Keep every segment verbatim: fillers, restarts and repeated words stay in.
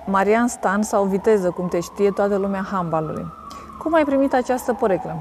Marian Stan sau Viteză, cum te știe toată lumea handbalului. Cum ai primit această poreclă?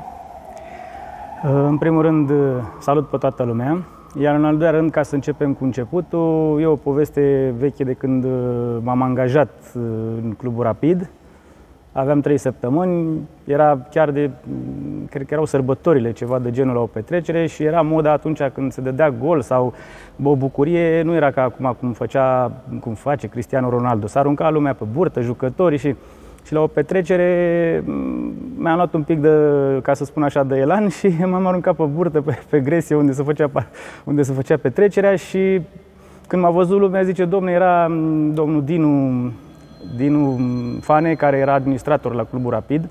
În primul rând, salut pe toată lumea. Iar în al doilea rând, ca să începem cu începutul, e o poveste veche de când m-am angajat în Clubul Rapid. Aveam trei săptămâni, era chiar de, cred că erau sărbătorile, ceva de genul la o petrecere și era moda atunci când se dădea gol sau o bucurie, nu era ca acum cum făcea, cum face Cristiano Ronaldo. S-a aruncat lumea pe burtă, jucătorii și, și la o petrecere mi-am luat un pic de, ca să spun așa, de elan și m-am aruncat pe burtă, pe, pe gresie unde se făcea, unde se făcea petrecerea și când m-a văzut lumea zice, domne, era domnul Dinu, Dinu Fane, care era administrator la Clubul Rapid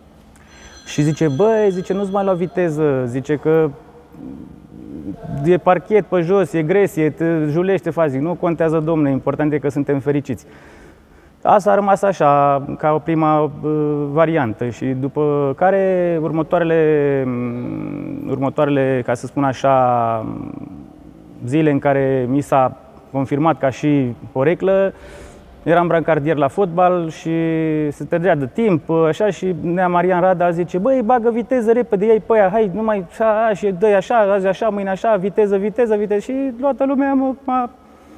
și zice, băi, zice, nu-ți mai lua viteză, zice că e parchet pe jos, e gresie, te julește, faci, zic, nu contează, domne, important e că suntem fericiți. Asta a rămas așa, ca o prima uh, variantă și după care următoarele, următoarele, ca să spun așa, zile în care mi s-a confirmat ca și poreclă, eram brancardier la fotbal și se trecea de timp, așa, și nea Marian Rada zice, băi, bagă viteză repede, ia-i pe aia, hai, numai așa, și dă-i așa, azi așa, mâine așa, viteză, viteză, viteză, și toată lumea m-a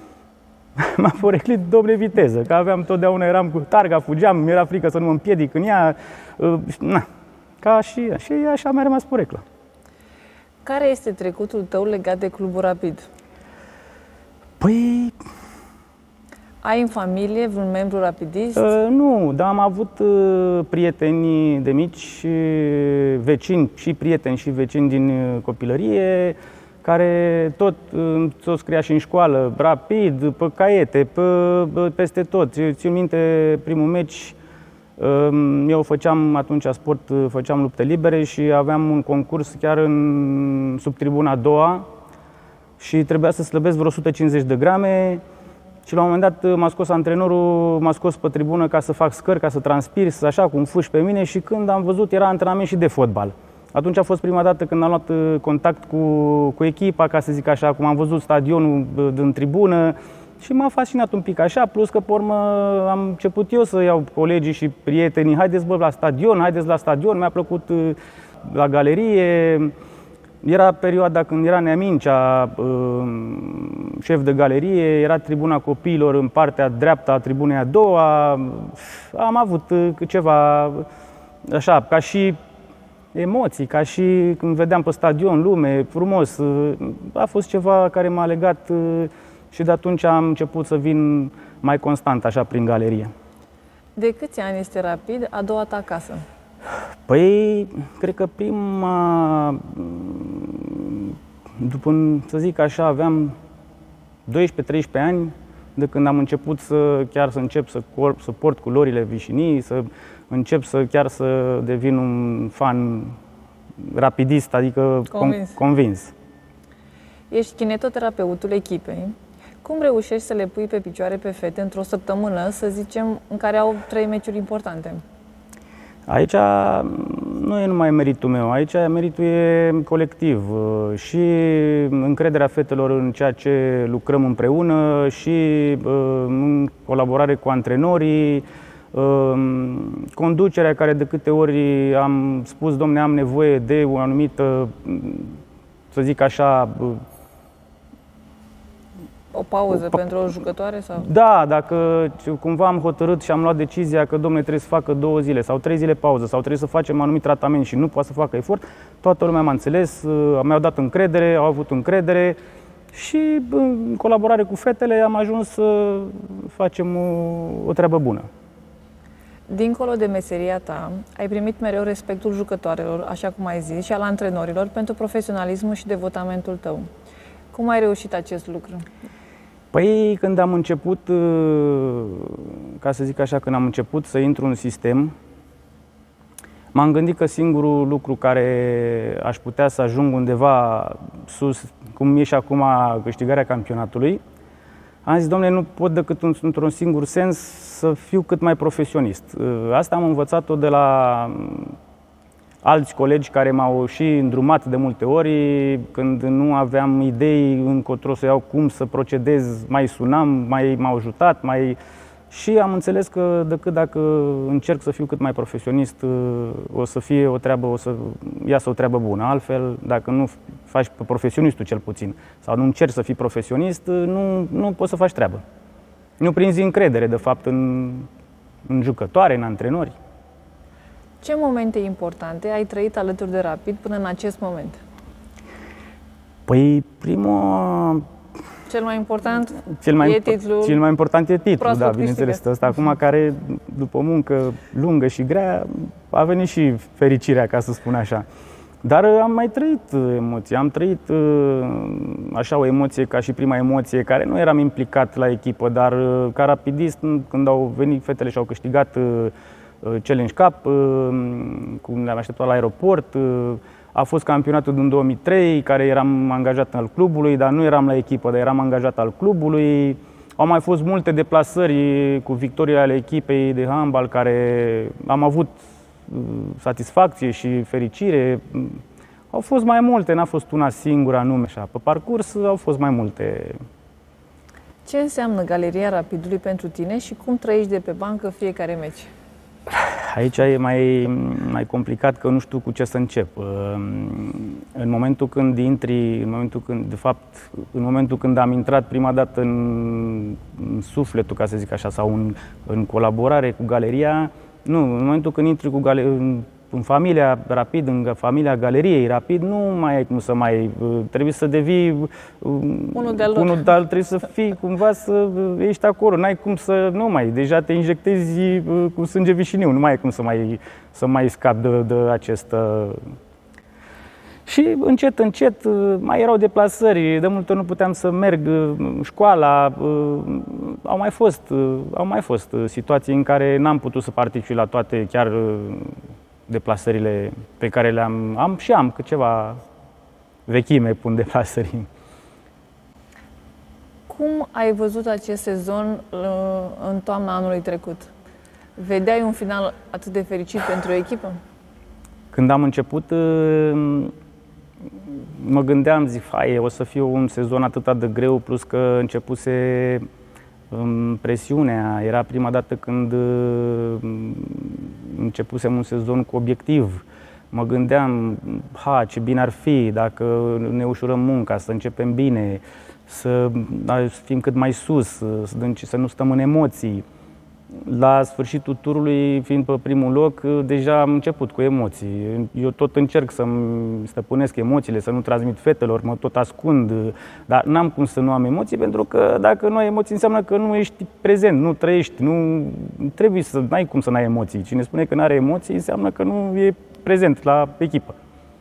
m-a poreclit, domne, viteză, că aveam totdeauna, eram cu targa, fugeam, mi-era frică să nu mă împiedic în ea, na, ca și, și așa mi-a rămas poreclă. Care este trecutul tău legat de Clubul Rapid? Păi... Ai în familie vreun membru rapidist? Uh, nu, dar am avut uh, prieteni de mici, uh, vecini și prieteni și vecini din uh, copilărie, care tot, uh, tot scria și în școală, Rapid, pe caiete, pe, peste tot. Țin minte primul meci, uh, eu făceam atunci sport, făceam lupte libere și aveam un concurs chiar în, sub tribuna a doua și trebuia să slăbesc vreo o sută cincizeci de grame. Și la un moment dat m-a scos antrenorul, m-a scos pe tribună ca să fac scări, ca să transpir, să așa, cu un fâș pe mine și când am văzut era antrenament și de fotbal. Atunci a fost prima dată când am luat contact cu, cu echipa, ca să zic așa, cum am văzut stadionul din tribună și m-a fascinat un pic așa, plus că pe urmă am început eu să iau colegii și prietenii, haideți bă la stadion, haideți la stadion, mi-a plăcut la galerie. Era perioada când era Neamincea, șef de galerie, era tribuna copiilor în partea dreaptă a tribunei a doua. Am avut ceva, așa, ca și emoții, ca și când vedeam pe stadion lume, frumos. A fost ceva care m-a legat și de atunci am început să vin mai constant, așa, prin galerie. De câți ani este Rapid a doua ta casă? Păi, cred că prima, după, să zic așa, aveam doisprezece treisprezece ani de când am început să chiar să încep să, să port culorile Vișinii, să încep să chiar să devin un fan rapidist, adică convins. convins. Ești kinetoterapeutul echipei. Cum reușești să le pui pe picioare pe fete într-o săptămână, să zicem, în care au trei meciuri importante? Aici nu e numai meritul meu, aici meritul e colectiv și încrederea fetelor în ceea ce lucrăm împreună și în colaborare cu antrenorii, conducerea care de câte ori am spus, domne, am nevoie de o anumită, să zic așa, o pauză o, pentru o jucătoare? Sau? Da, dacă cumva am hotărât și am luat decizia că, domnule, trebuie să facă două zile sau trei zile pauză sau trebuie să facem un anumit tratament și nu poate să facă efort, toată lumea m-a înțeles, mi-au dat încredere, au avut încredere și în colaborare cu fetele am ajuns să facem o, o treabă bună. Dincolo de meseria ta, ai primit mereu respectul jucătoarelor, așa cum ai zis, și al antrenorilor pentru profesionalismul și devotamentul tău. Cum ai reușit acest lucru? Păi, când am început, ca să zic așa, când am început să intru în sistem, m-am gândit că singurul lucru care aș putea să ajung undeva sus, cum e și acum câștigarea campionatului, am zis, domnule, nu pot decât într-un singur sens să fiu cât mai profesionist. Asta am învățat-o de la alți colegi care m-au și îndrumat de multe ori, când nu aveam idei încotro să iau cum să procedez, mai sunam, mai m-au ajutat, mai Și am înțeles că decât dacă încerc să fiu cât mai profesionist, o să fie o treabă, o să iasă o treabă bună. Altfel, dacă nu faci pe profesionistul cel puțin, sau nu încerci să fii profesionist, nu, nu poți să faci treabă. Nu prinzi încredere, de fapt, în, în jucătoare, în antrenori. Ce momente importante ai trăit alături de Rapid până în acest moment? Păi, primul... Cel mai important cel mai, e titlul. Cel mai important e titlul, da, bineînțeles. Ăsta acum care, după o muncă lungă și grea, a venit și fericirea, ca să spun așa. Dar am mai trăit emoții. Am trăit așa o emoție ca și prima emoție, care nu eram implicat la echipă, dar ca rapidist, când au venit fetele și au câștigat Challenge Cup, cum ne-am așteptat la aeroport. A fost campionatul din două mii trei, care eram angajat al clubului, dar nu eram la echipă, dar eram angajat al clubului. Au mai fost multe deplasări cu victorii ale echipei de handbal, care am avut satisfacție și fericire. Au fost mai multe, n-a fost una singură anume. Așa. Pe parcurs au fost mai multe. Ce înseamnă Galeria Rapidului pentru tine și cum trăiești de pe bancă fiecare meci? Aici e mai, mai complicat, că nu știu cu ce să încep. În momentul când intri, în momentul când, de fapt, în momentul când am intrat prima dată în, în sufletul, ca să zic așa, sau în, în colaborare cu Galeria, nu, în momentul când intri cu gale, în, în familia Rapid, în familia Galeriei Rapid, nu mai ai cum să mai, trebuie să devii unul de-al unul de trebuie să fii cumva, să ești acolo, n-ai cum să, nu mai, deja te injectezi cu sânge vișiniu, nu mai ai cum să mai, să mai scapi de, de acest... Și încet, încet mai erau deplasări, de multe ori nu puteam să merg școala, au mai fost, au mai fost situații în care n-am putut să particip la toate chiar deplasările pe care le-am, am și am cât ceva vechime pun deplasări. Cum ai văzut acest sezon în toamna anului trecut? Vedeai un final atât de fericit pentru echipă? Când am început, mă gândeam, zic, hai, o să fie un sezon atât de greu, plus că începuse presiunea. Era prima dată când începusem un sezon cu obiectiv. Mă gândeam, ha, ce bine ar fi dacă ne ușurăm munca, să începem bine, să fim cât mai sus, să, să nu stăm în emoții. La sfârșitul turului, fiind pe primul loc, deja am început cu emoții. Eu tot încerc să-mi stăpânesc emoțiile, să nu transmit fetelor, mă tot ascund, dar n-am cum să nu am emoții, pentru că dacă nu ai emoții înseamnă că nu ești prezent, nu trăiești, nu trebuie să n-ai cum să n-ai emoții. Cine spune că nu are emoții înseamnă că nu e prezent la echipă.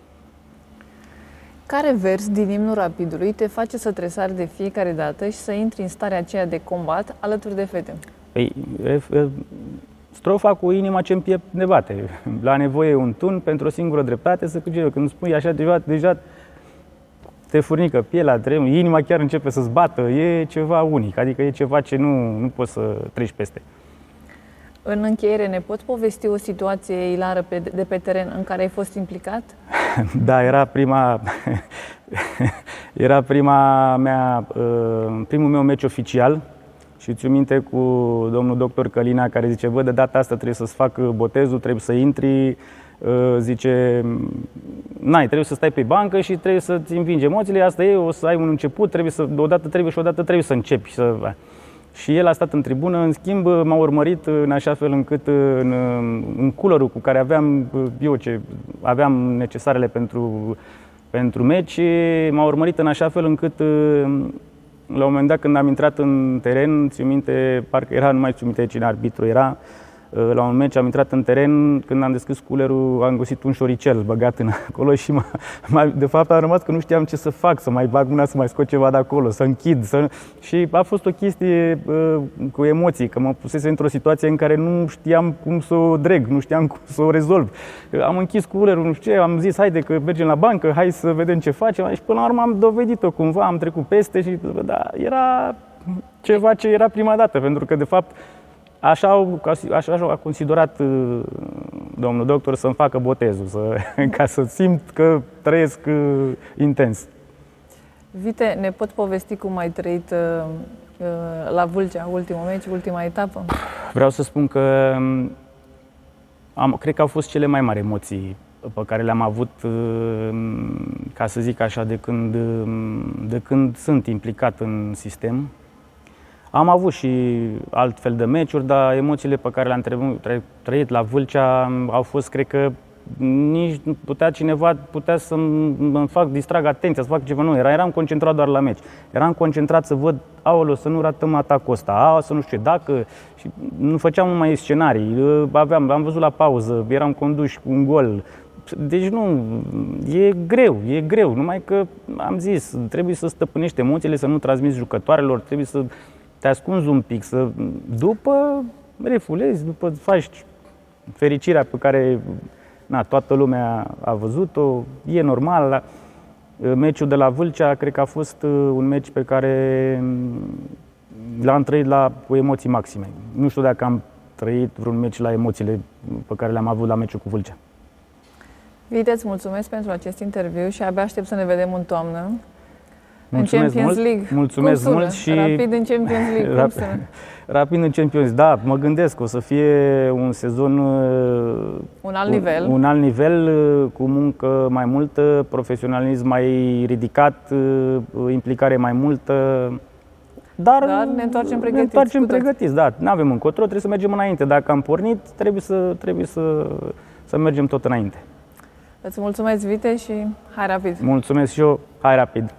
Care vers din imnul Rapidului te face să tresari de fiecare dată și să intri în starea aceea de combat alături de fete? Păi, strofa cu inima ce-mi piept ne bate. La nevoie un tun pentru o singură dreptate să câștige. Când spui așa, deja, deja te furnică pielea, inima chiar începe să-ți bată. E ceva unic, adică e ceva ce nu, nu poți să treci peste. În încheiere, ne poți povesti o situație ilară de pe teren în care ai fost implicat? Da, era prima, era prima mea, primul meu meci oficial. Și țin minte cu domnul doctor Călina, care zice, bă, de data asta trebuie să-ți fac botezul, trebuie să intri, zice, n-ai, trebuie să stai pe bancă și trebuie să-ți învingi emoțiile, asta e, o să ai un început, trebuie să, odată trebuie și odată trebuie să începi. Să... Și el a stat în tribună, în schimb m-a urmărit în așa fel încât în, în coolerul cu care aveam eu ce aveam necesarele pentru, pentru meci, m-a urmărit în așa fel încât la un moment dat, când am intrat în teren, țin minte, parcă era, nu mai țin minte cine arbitru era, la un meci am intrat în teren, când am deschis culerul, am găsit un șoricel băgat în acolo și de fapt am rămas că nu știam ce să fac, să mai bag mâna, să mai scot ceva de acolo, să închid. Să... Și a fost o chestie uh, cu emoții, că mă pusese într-o situație în care nu știam cum să o dreg, nu știam cum să o rezolv. Am închis culerul, nu știu ce, am zis, haide că mergem la bancă, hai să vedem ce facem. Și până la urmă am dovedit-o cumva, am trecut peste și da, era ceva ce era prima dată, pentru că de fapt Așa, așa a considerat uh, domnul doctor să-mi facă botezul, să, ca să simt că trăiesc uh, intens. Vite, ne poți povesti cum ai trăit uh, la Vâlcea, ultimul meci, ultima etapă? Vreau să spun că am, cred că au fost cele mai mari emoții pe care le-am avut, ca să zic așa, de când, de când sunt implicat în sistem. Am avut și altfel de meciuri, dar emoțiile pe care le-am trăit la Vâlcea au fost, cred că, nici nu putea cineva putea să-mi fac, distrag atenția, să fac ceva. Nu, era, eram concentrat doar la meci. Eram concentrat să văd, aoleu, să nu ratăm atacul ăsta, a, să nu știu ce, dacă... Și nu făceam numai scenarii, aveam, am văzut la pauză, eram conduși cu un gol. Deci nu, e greu, e greu, numai că am zis, trebuie să stăpânești emoțiile, să nu transmiți jucătoarelor, trebuie să te ascunzi un pic, să după refulezi, după faci fericirea pe care na, toată lumea a văzut-o, e normal. Meciul de la Vâlcea cred că a fost un meci pe care l-am trăit la, cu emoții maxime. Nu știu dacă am trăit vreun meci la emoțiile pe care le-am avut la meciul cu Vâlcea. Vite, îți mulțumesc pentru acest interviu și abia aștept să ne vedem în toamnă. Mulțumesc în Champions mult, League. mulțumesc Cum sună? mult și Rapid în Champions League. Cum sună? Rapid în Champions, da, mă gândesc, o să fie un sezon un alt nivel, un, un alt nivel, cu muncă mai multă, profesionalism mai ridicat, implicare mai multă. Dar, Dar ne întoarcem pregătiți. Ne întoarcem pregătiți, da. Nu avem încotro, trebuie să mergem înainte. Dacă am pornit, trebuie să, trebuie să, să mergem tot înainte. Îți mulțumesc, Vite, și hai rapid! Mulțumesc și eu, hai rapid!